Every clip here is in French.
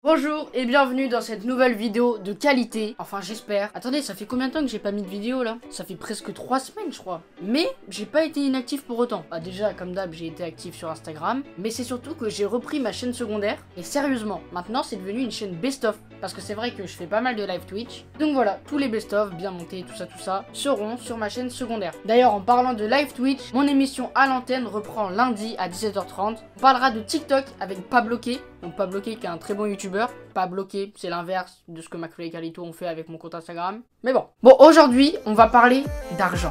Bonjour et bienvenue dans cette nouvelle vidéo de qualité. Enfin j'espère. Attendez, ça fait combien de temps que j'ai pas mis de vidéo là? Ça fait presque 3 semaines je crois. Mais j'ai pas été inactif pour autant. Bah déjà comme d'hab j'ai été actif sur Instagram. Mais c'est surtout que j'ai repris ma chaîne secondaire. Et sérieusement, maintenant c'est devenu une chaîne best-of. Parce que c'est vrai que je fais pas mal de live Twitch. Donc voilà, tous les best-of, bien montés, tout ça, seront sur ma chaîne secondaire. D'ailleurs en parlant de live Twitch, mon émission à l'antenne reprend lundi à 17h30. On parlera de TikTok avec Pas Bloqué. Donc Pas Bloqué qui est un très bon youtubeur. Pas bloqué, c'est l'inverse de ce que McFly et Carlito ont fait avec mon compte Instagram. Mais bon. Bon, aujourd'hui, on va parler d'argent.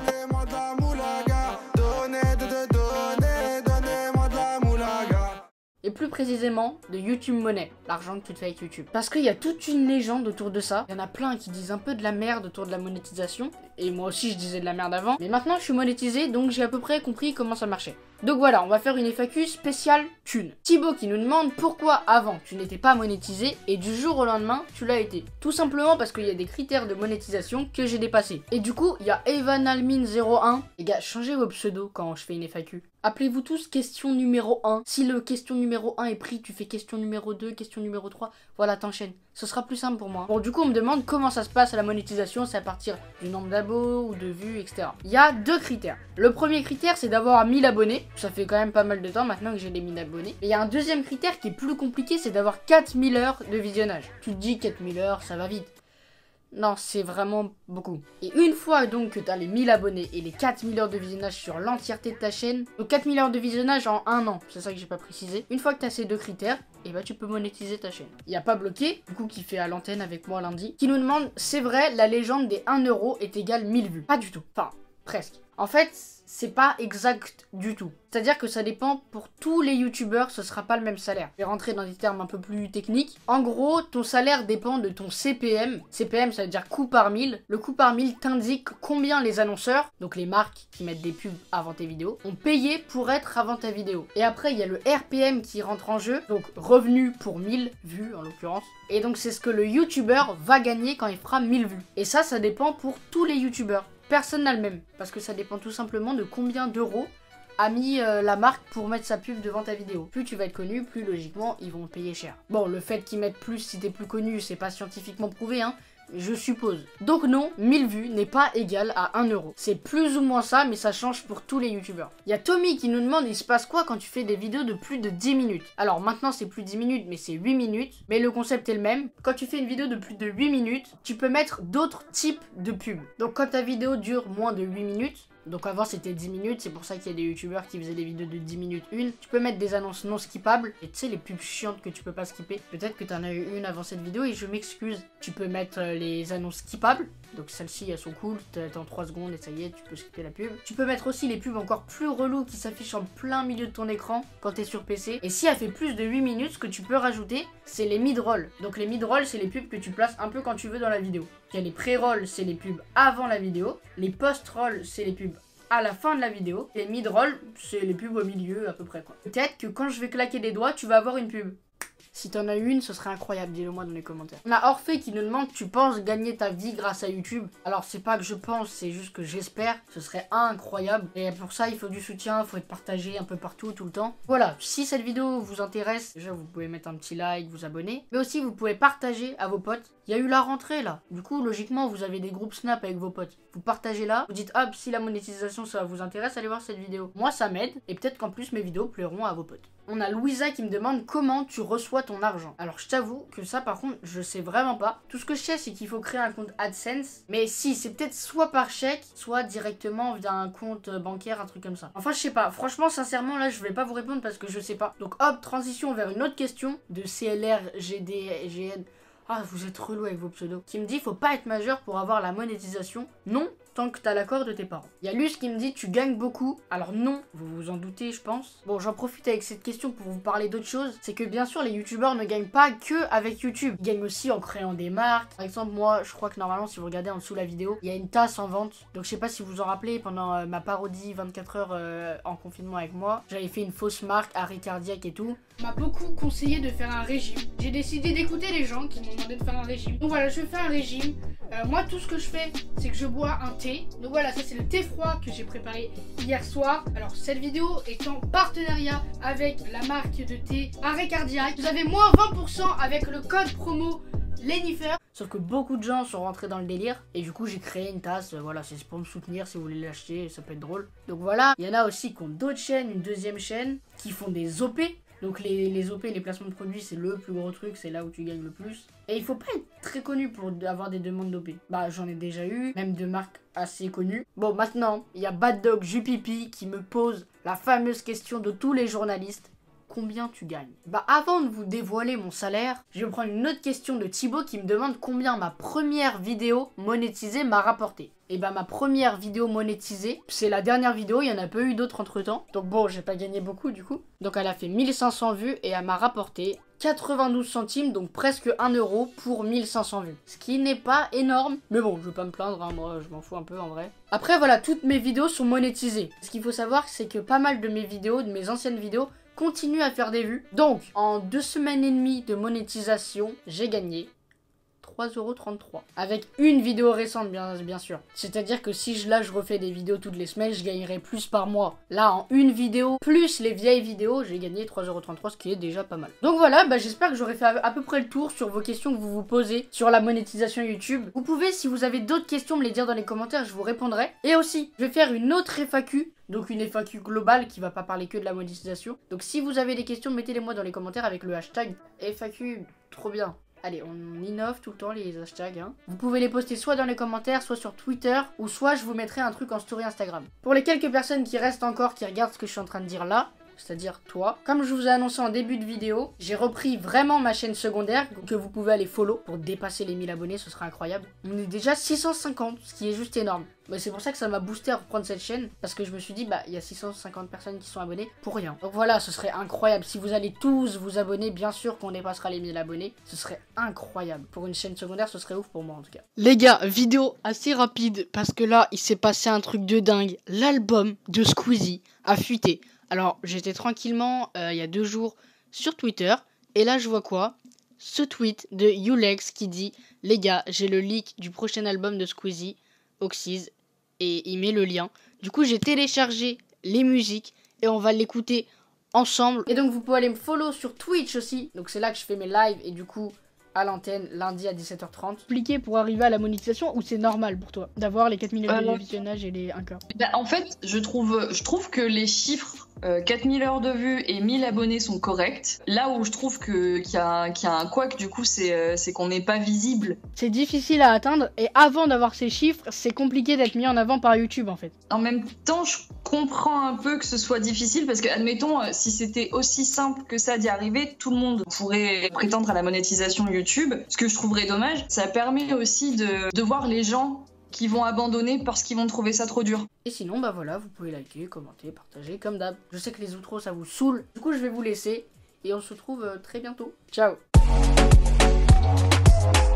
Et plus précisément de YouTube Money, l'argent que tu te fais avec YouTube. Parce qu'il y a toute une légende autour de ça. Il y en a plein qui disent un peu de la merde autour de la monétisation. Et moi aussi je disais de la merde avant. Mais maintenant je suis monétisé, donc j'ai à peu près compris comment ça marchait. Donc voilà, on va faire une FAQ spéciale thune. Thibaut qui nous demande pourquoi avant tu n'étais pas monétisé et du jour au lendemain tu l'as été. Tout simplement parce qu'il y a des critères de monétisation que j'ai dépassés. Et du coup, il y a Evanalmin01. Les gars, changez vos pseudos quand je fais une FAQ. Appelez-vous tous question numéro 1. Si le question numéro 1 est pris, tu fais question numéro 2, question numéro 3. Voilà, t'enchaînes. Ce sera plus simple pour moi. Bon, du coup, on me demande comment ça se passe à la monétisation. C'est à partir du nombre d'abos ou de vues, etc. Il y a deux critères. Le premier critère, c'est d'avoir 1000 abonnés. Ça fait quand même pas mal de temps maintenant que j'ai les 1000 abonnés. Et il y a un deuxième critère qui est plus compliqué, c'est d'avoir 4000 heures de visionnage. Tu te dis 4000 heures, ça va vite. Non, c'est vraiment beaucoup. Et une fois donc que tu as les 1000 abonnés et les 4000 heures de visionnage sur l'entièreté de ta chaîne, donc 4000 heures de visionnage en un an, c'est ça que j'ai pas précisé. Une fois que tu as ces deux critères, et bah tu peux monétiser ta chaîne. Il y a Pas Bloqué, du coup qui fait à l'antenne avec moi lundi, qui nous demande, c'est vrai, la légende des 1 euro est égale 1000 vues. Pas du tout. Enfin, presque. En fait, c'est pas exact du tout. C'est-à-dire que ça dépend pour tous les youtubeurs, ce sera pas le même salaire. Je vais rentrer dans des termes un peu plus techniques. En gros, ton salaire dépend de ton CPM. CPM, ça veut dire coût par 1000. Le coût par 1000 t'indique combien les annonceurs, donc les marques qui mettent des pubs avant tes vidéos, ont payé pour être avant ta vidéo. Et après, il y a le RPM qui rentre en jeu, donc revenu pour 1000 vues en l'occurrence. Et donc c'est ce que le youtubeur va gagner quand il fera 1000 vues. Et ça dépend pour tous les youtubeurs. Personne n'a le même, parce que ça dépend tout simplement de combien d'euros a mis la marque pour mettre sa pub devant ta vidéo. Plus tu vas être connu, plus logiquement ils vont payer cher. Bon, le fait qu'ils mettent plus si t'es plus connu, c'est pas scientifiquement prouvé, hein, je suppose. Donc non, 1000 vues n'est pas égal à 1 euro. C'est plus ou moins ça, mais ça change pour tous les youtubeurs. Il y a Tommy qui nous demande, il se passe quoi quand tu fais des vidéos de plus de 10 minutes? Alors maintenant c'est plus 10 minutes, mais c'est 8 minutes. Mais le concept est le même. Quand tu fais une vidéo de plus de 8 minutes, tu peux mettre d'autres types de pubs. Donc quand ta vidéo dure moins de 8 minutes, donc avant c'était 10 minutes, c'est pour ça qu'il y a des youtubeurs qui faisaient des vidéos de 10 minutes une. Tu peux mettre des annonces non skippables. Et tu sais les pubs chiantes que tu peux pas skipper. Peut-être que t'en as eu une avant cette vidéo et je m'excuse. Tu peux mettre les annonces skippables. Donc celles-ci elles sont cool, t'attends 3 secondes et ça y est, tu peux skipper la pub. Tu peux mettre aussi les pubs encore plus reloues qui s'affichent en plein milieu de ton écran quand t'es sur PC. Et si elle fait plus de 8 minutes, ce que tu peux rajouter, c'est les mid-rolls. Donc les mid-rolls, c'est les pubs que tu places un peu quand tu veux dans la vidéo. Il y a les pré-rolls, c'est les pubs avant la vidéo. Les post-rolls, c'est les pubs à la fin de la vidéo. Et mid-roll, c'est les pubs au milieu à peu près quoi. Peut-être que quand je vais claquer des doigts, tu vas avoir une pub. Si t'en as une, ce serait incroyable, dis-le moi dans les commentaires. On a Orphée qui nous demande, tu penses gagner ta vie grâce à YouTube? Alors c'est pas que je pense, c'est juste que j'espère. Ce serait incroyable. Et pour ça, il faut du soutien, il faut être partagé un peu partout, tout le temps. Voilà, si cette vidéo vous intéresse, déjà vous pouvez mettre un petit like, vous abonner. Mais aussi vous pouvez partager à vos potes. Il y a eu la rentrée là. Du coup, logiquement, vous avez des groupes Snap avec vos potes. Vous partagez là, vous dites, hop, si la monétisation ça vous intéresse, allez voir cette vidéo. Moi, ça m'aide. Et peut-être qu'en plus, mes vidéos plairont à vos potes. On a Louisa qui me demande comment tu reçois ton argent. Alors je t'avoue que ça par contre je sais vraiment pas. Tout ce que je sais c'est qu'il faut créer un compte AdSense. Mais si c'est peut-être soit par chèque, soit directement via un compte bancaire, un truc comme ça. Enfin je sais pas. Franchement sincèrement là je vais pas vous répondre parce que je sais pas. Donc hop, transition vers une autre question de CLR, GD, GN. Ah vous êtes relou avec vos pseudos. Qui me dit faut pas être majeur pour avoir la monétisation. Non, tant que t'as l'accord de tes parents. Il y a Luce qui me dit tu gagnes beaucoup. Alors non, vous vous en doutez je pense. Bon j'en profite avec cette question pour vous parler d'autre chose. C'est que bien sûr les youtubeurs ne gagnent pas que avec YouTube. Ils gagnent aussi en créant des marques. Par exemple moi je crois que normalement si vous regardez en dessous la vidéo, il y a une tasse en vente. Donc je sais pas si vous en rappelez pendant ma parodie 24 heures en confinement avec moi. J'avais fait une fausse marque, arrêt cardiaque et tout. On m'a beaucoup conseillé de faire un régime. J'ai décidé d'écouter les gens qui m'ont demandé de faire un régime. Donc voilà, je fais un régime. Moi tout ce que je fais c'est que je bois un thé thé. Donc voilà, ça c'est le thé froid que j'ai préparé hier soir. Alors cette vidéo est en partenariat avec la marque de thé Arrêt Cardiaque. Vous avez moins 20% avec le code promo Lennifer. Sauf que beaucoup de gens sont rentrés dans le délire et du coup j'ai créé une tasse, voilà, c'est pour me soutenir si vous voulez l'acheter, ça peut être drôle. Donc voilà, il y en a aussi qui ont d'autres chaînes, une deuxième chaîne, qui font des OP. Donc les OP, les placements de produits, c'est le plus gros truc, c'est là où tu gagnes le plus. Et il faut pas être très connu pour avoir des demandes d'OP. Bah j'en ai déjà eu, même de marques assez connues. Bon maintenant, il y a Bad Dog Jupipi qui me pose la fameuse question de tous les journalistes. Combien tu gagnes? Bah avant de vous dévoiler mon salaire, je vais prendre une autre question de Thibaut qui me demande combien ma première vidéo monétisée m'a rapporté. Et bah ma première vidéo monétisée, c'est la dernière vidéo, il y en a pas eu d'autres entre temps. Donc bon, j'ai pas gagné beaucoup du coup. Donc elle a fait 1500 vues et elle m'a rapporté 92 centimes, donc presque 1 euro pour 1500 vues. Ce qui n'est pas énorme, mais bon, je vais pas me plaindre, hein, moi je m'en fous un peu en vrai. Après voilà, toutes mes vidéos sont monétisées. Ce qu'il faut savoir, c'est que pas mal de mes vidéos, de mes anciennes vidéos, continue à faire des vues. Donc, en 2 semaines et demie de monétisation, j'ai gagné 3,33 €. Avec une vidéo récente, bien sûr. C'est-à-dire que si je refais des vidéos toutes les semaines, je gagnerai plus par mois. Là, en une vidéo, plus les vieilles vidéos, j'ai gagné 3,33 €, ce qui est déjà pas mal. Donc voilà, bah, j'espère que j'aurai fait à peu près le tour sur vos questions que vous vous posez sur la monétisation YouTube. Vous pouvez, si vous avez d'autres questions, me les dire dans les commentaires, je vous répondrai. Et aussi, je vais faire une autre FAQ. Donc une FAQ globale qui va pas parler que de la monétisation. Donc si vous avez des questions, mettez-les moi dans les commentaires avec le hashtag FAQ. Trop bien. Allez, on innove tout le temps les hashtags. Hein. Vous pouvez les poster soit dans les commentaires, soit sur Twitter, ou soit je vous mettrai un truc en story Instagram. Pour les quelques personnes qui restent encore, qui regardent ce que je suis en train de dire là, c'est-à-dire toi. Comme je vous ai annoncé en début de vidéo, j'ai repris vraiment ma chaîne secondaire que vous pouvez aller follow pour dépasser les 1000 abonnés, ce sera incroyable. On est déjà 650, ce qui est juste énorme. Mais c'est pour ça que ça m'a boosté à reprendre cette chaîne, parce que je me suis dit, bah, il y a 650 personnes qui sont abonnées pour rien. Donc voilà, ce serait incroyable. Si vous allez tous vous abonner, bien sûr qu'on dépassera les 1000 abonnés. Ce serait incroyable. Pour une chaîne secondaire, ce serait ouf pour moi en tout cas. Les gars, vidéo assez rapide, parce que là, il s'est passé un truc de dingue. L'album de Squeezie a fuité. Alors, j'étais tranquillement, il y a 2 jours, sur Twitter, et là, je vois quoi? Ce tweet de Ulex qui dit « Les gars, j'ai le leak du prochain album de Squeezie, Oxys », et il met le lien. Du coup, j'ai téléchargé les musiques, et on va l'écouter ensemble. Et donc, vous pouvez aller me follow sur Twitch aussi, donc c'est là que je fais mes lives, et du coup, à l'antenne, lundi à 17h30. Compliqué pour arriver à la monétisation, ou c'est normal pour toi d'avoir les 4 millions de visionnages et les 1K? Bah, en fait, je trouve que les chiffres 4000 heures de vues et 1000 abonnés sont corrects. Là où je trouve qu'il y a un couac, du coup, c'est qu'on n'est pas visible. C'est difficile à atteindre, et avant d'avoir ces chiffres, c'est compliqué d'être mis en avant par YouTube en fait. En même temps, je comprends un peu que ce soit difficile, parce que, admettons, si c'était aussi simple que ça d'y arriver, tout le monde pourrait prétendre à la monétisation YouTube. Ce que je trouverais dommage, ça permet aussi de voir les gens qui vont abandonner parce qu'ils vont trouver ça trop dur. Et sinon, bah voilà, vous pouvez liker, commenter, partager, comme d'hab. Je sais que les outros, ça vous saoule. Du coup, je vais vous laisser et on se retrouve très bientôt. Ciao!